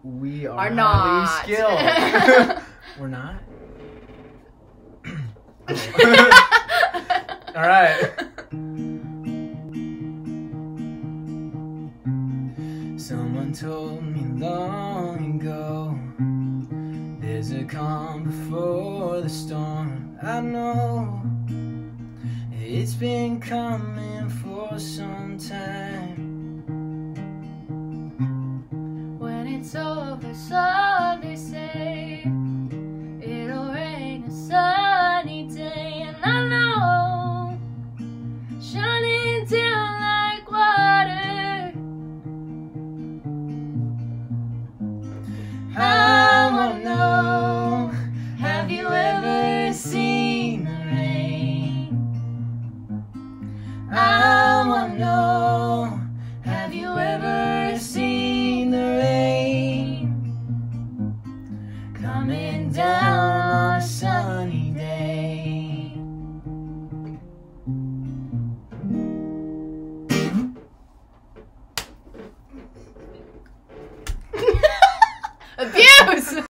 we are Are highly not. skilled. We're not? Alright. Someone told me long ago, there's a calm before the storm. I know it's been coming for some time. When it's over, so they say, it'll rain a sunny day. And I know, shining down like water. I wanna know, have you ever seen the rain? I wanna know,